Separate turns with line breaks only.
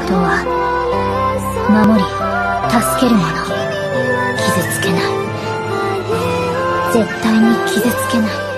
人は守り助ける者、傷つけない。絶対に傷つけない。